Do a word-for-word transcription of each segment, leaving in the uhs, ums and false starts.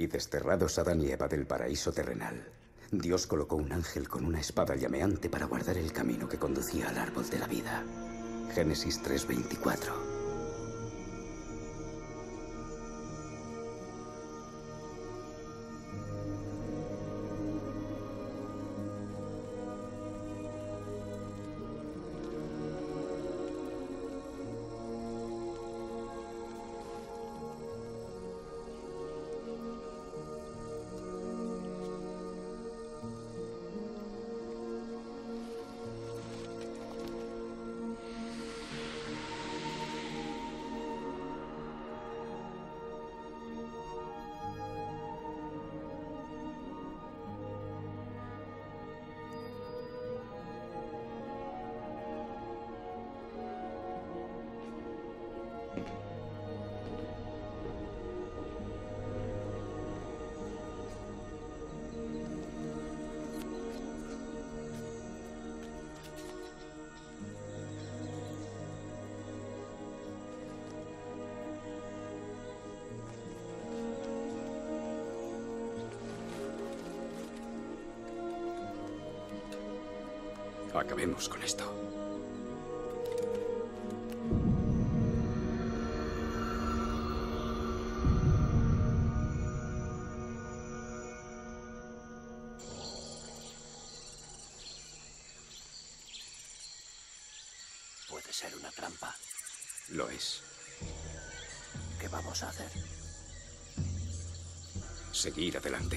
Y desterrados Adán y Eva del paraíso terrenal, Dios colocó un ángel con una espada llameante para guardar el camino que conducía al árbol de la vida. Génesis tres veinticuatro. Acabemos con esto. Puede ser una trampa. Lo es. ¿Qué vamos a hacer? Seguir adelante.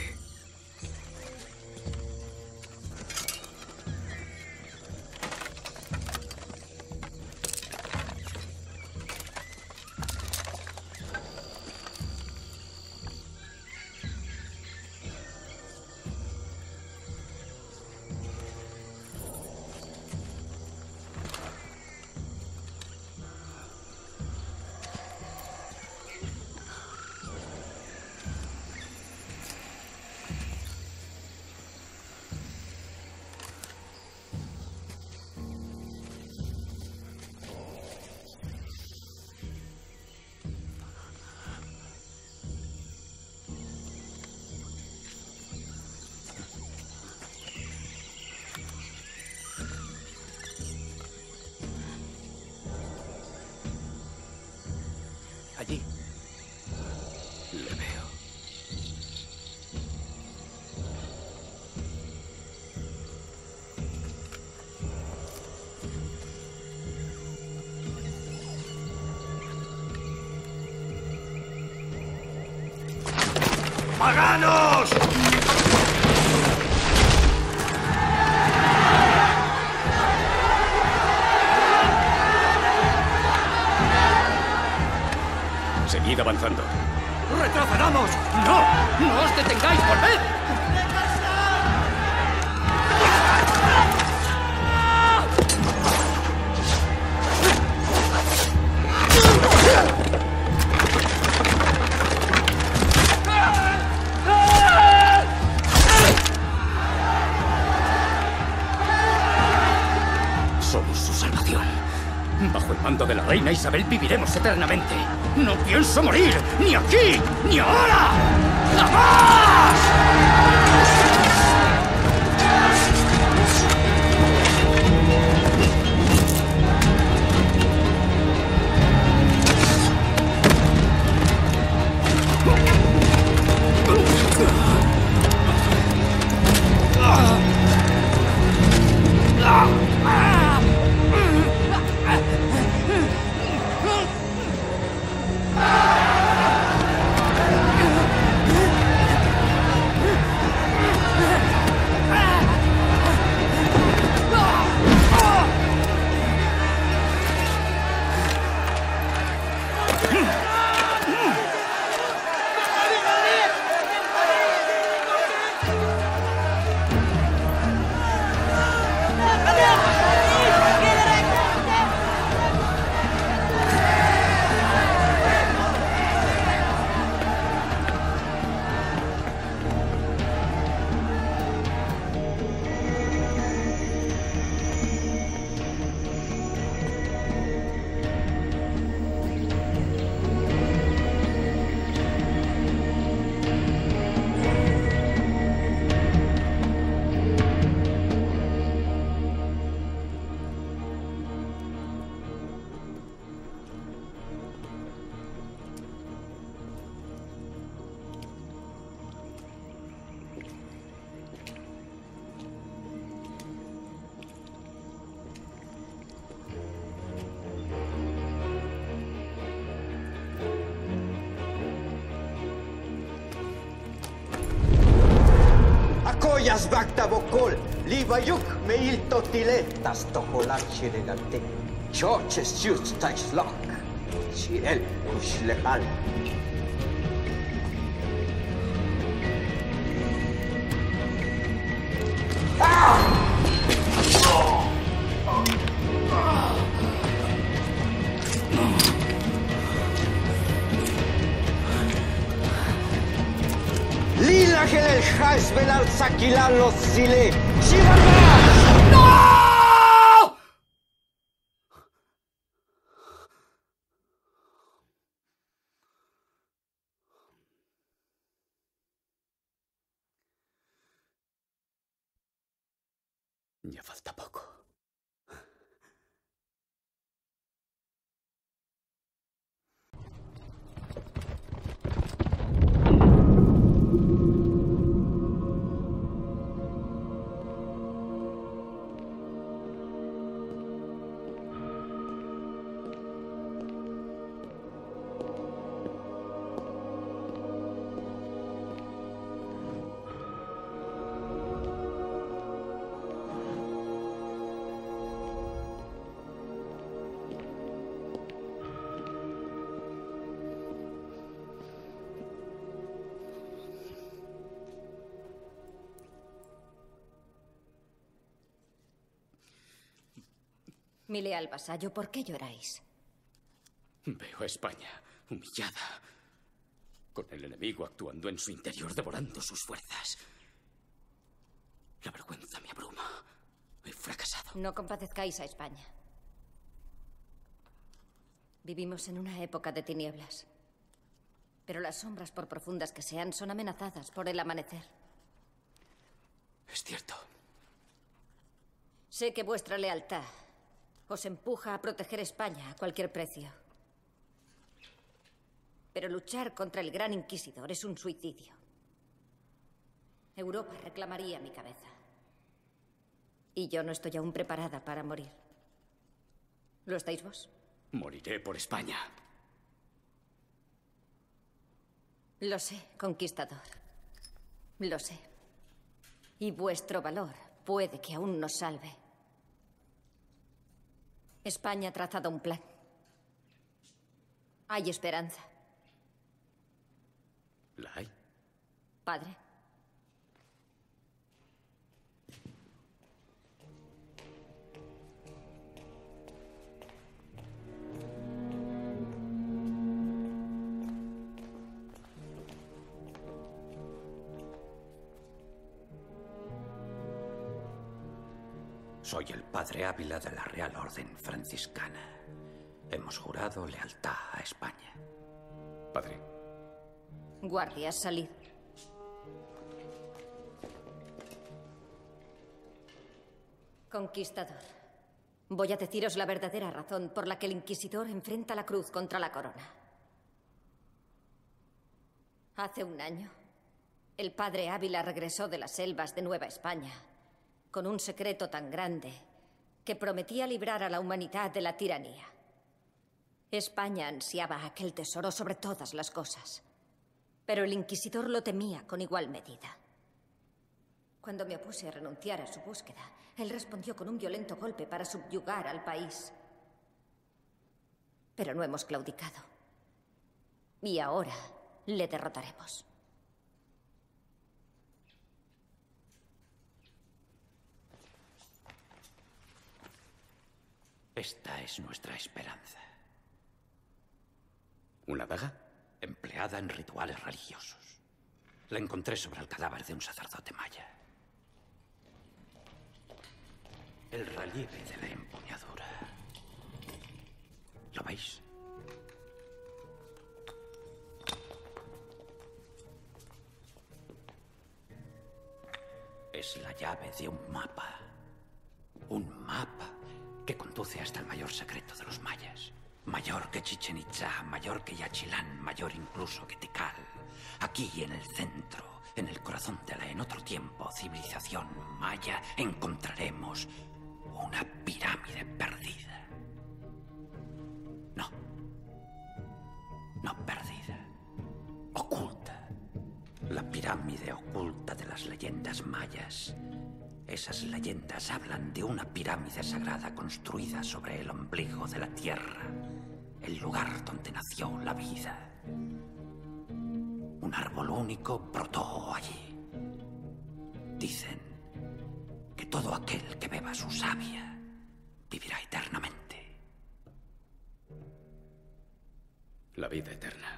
Allí. Le veo. ¡Paganos! Seguid avanzando. ¡Retrocedamos! ¡No! ¡No os detengáis! ¡Volved! Somos su salvación. Bajo el mando de la reina Isabel viviremos eternamente. No pienso morir, ni aquí, ni ahora. ¡Jamás! Joyas Bacta Bocol, Libayuk Meil Totile, Das Toholar Chiregante, Choches Chus Taixlock, Chirel Ushlehal. Lila Gelel Hasbelal Sakilal los Sile, Shivagas! ¡No! Ya falta poco. Mi leal vasallo, ¿por qué lloráis? Veo a España humillada, con el enemigo actuando en su interior, devorando sus fuerzas. La vergüenza me abruma. He fracasado. No compadezcáis a España. Vivimos en una época de tinieblas. Pero las sombras, por profundas que sean, son amenazadas por el amanecer. Es cierto. Sé que vuestra lealtad os empuja a proteger España a cualquier precio. Pero luchar contra el Gran Inquisidor es un suicidio. Europa reclamaría mi cabeza. Y yo no estoy aún preparada para morir. ¿Lo estáis vos? Moriré por España. Lo sé, conquistador. Lo sé. Y vuestro valor puede que aún nos salve. España ha trazado un plan. Hay esperanza. ¿La hay? Padre. Soy el padre Ávila de la Real Orden Franciscana. Hemos jurado lealtad a España. Padre. Guardias, salid. Conquistador, voy a deciros la verdadera razón por la que el Inquisidor enfrenta la cruz contra la corona. Hace un año, el padre Ávila regresó de las selvas de Nueva España con un secreto tan grande que prometía librar a la humanidad de la tiranía. España ansiaba aquel tesoro sobre todas las cosas, pero el Inquisidor lo temía con igual medida. Cuando me opuse a renunciar a su búsqueda, él respondió con un violento golpe para subyugar al país. Pero no hemos claudicado. Y ahora le derrotaremos. Esta es nuestra esperanza. ¿Una daga? Empleada en rituales religiosos. La encontré sobre el cadáver de un sacerdote maya. El relieve de la empuñadura. ¿Lo veis? Es la llave de un mapa. Un mapa que conduce hasta el mayor secreto de los mayas. Mayor que Chichen Itza, mayor que Yaxchilán, mayor incluso que Tikal. Aquí en el centro, en el corazón de la en otro tiempo civilización maya, encontraremos una pirámide perdida. No. No perdida. Oculta. La pirámide pirámide oculta de las leyendas mayas. Esas leyendas hablan de una pirámide sagrada construida sobre el ombligo de la tierra, el lugar donde nació la vida. Un árbol único brotó allí. Dicen que todo aquel que beba su savia vivirá eternamente. La vida eterna.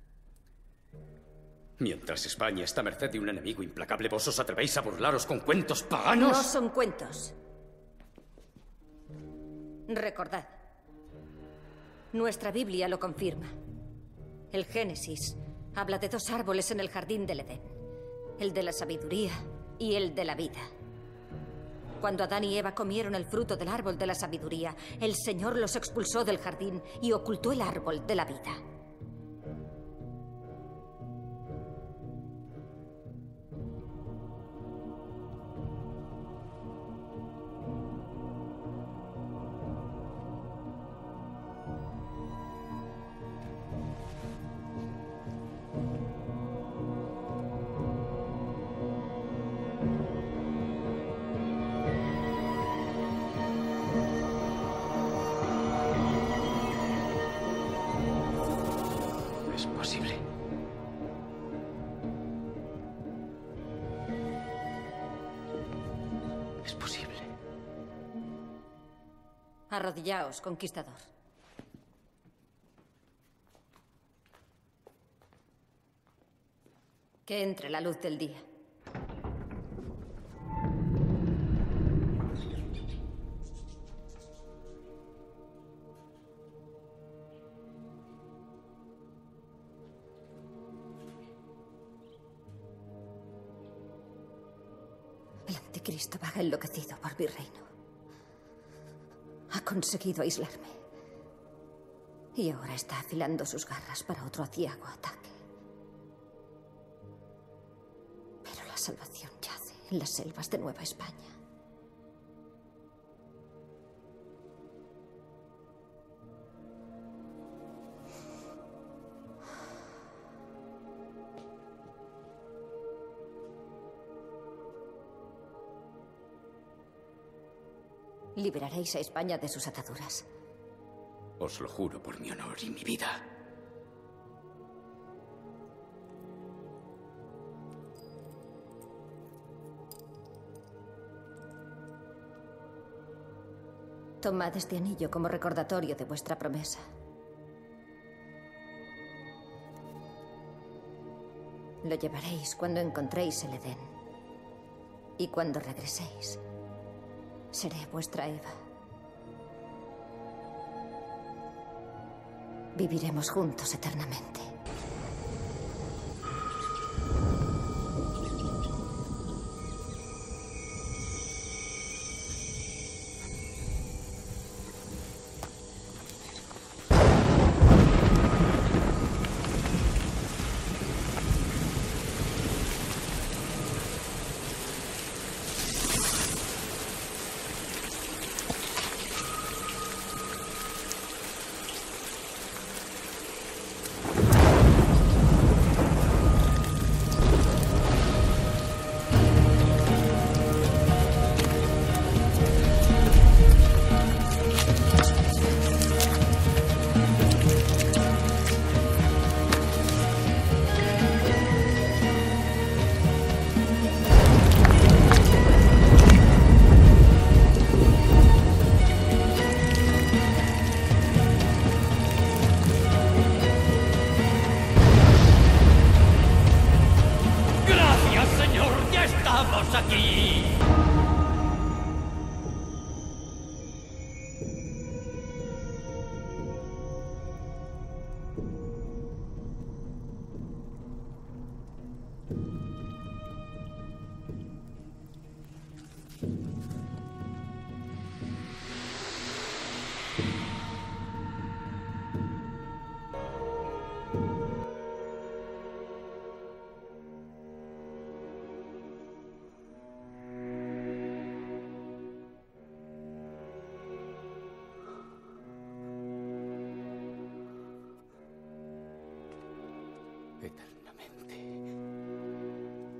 Mientras España está a merced de un enemigo implacable, ¿vos os atrevéis a burlaros con cuentos paganos? No son cuentos. Recordad. Nuestra Biblia lo confirma. El Génesis habla de dos árboles en el jardín del Edén. El de la sabiduría y el de la vida. Cuando Adán y Eva comieron el fruto del árbol de la sabiduría, el Señor los expulsó del jardín y ocultó el árbol de la vida. Es posible. Es posible. Arrodillaos, conquistador. Que entre la luz del día. El anticristo vaga enloquecido por mi reino. Ha conseguido aislarme. Y ahora está afilando sus garras para otro aciago ataque. Pero la salvación yace en las selvas de Nueva España. Liberaréis a España de sus ataduras. Os lo juro por mi honor y mi vida. Tomad este anillo como recordatorio de vuestra promesa. Lo llevaréis cuando encontréis el Edén. Y cuando regreséis, seré vuestra Eva. Viviremos juntos eternamente. aquí. Eternamente.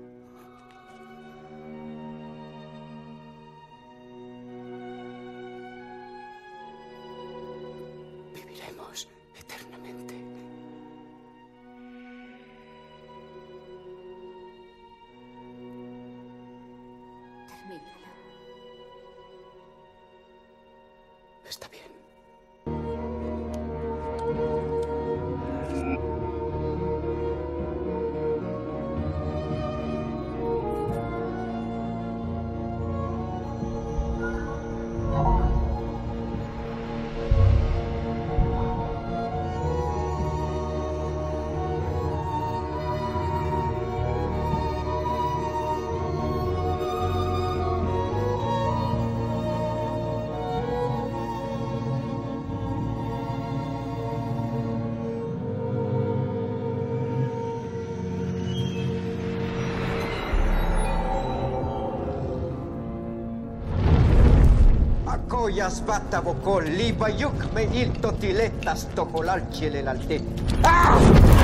Toyas bata bokol, libayuk me il totiletas toholal chilelalte. ¡Ah!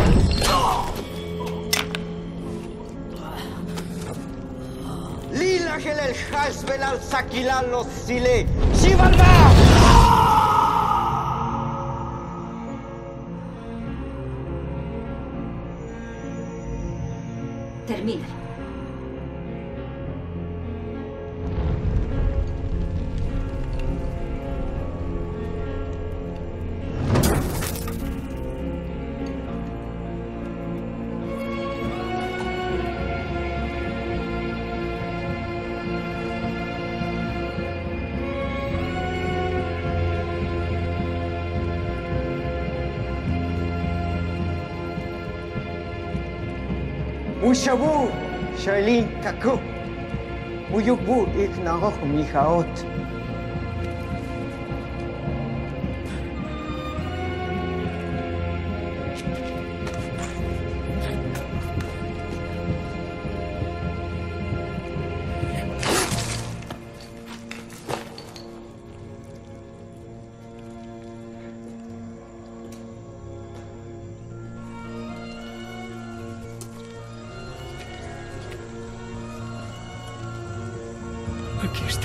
Lila gelel hasbelal sakilal los sile. ¡Shivalba! Termínalo. Mushabu, Shailin Kaku. Muyukbu iknagoh mihaot. Aquí está.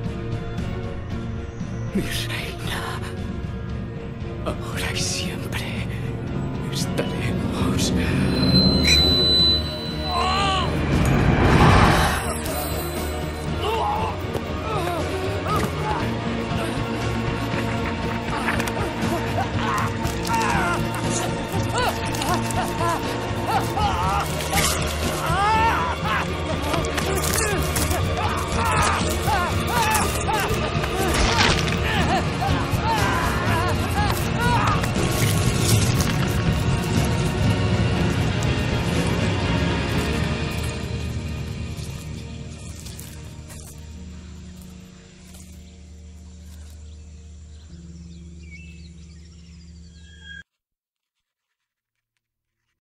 Mi reina, ahora y siempre.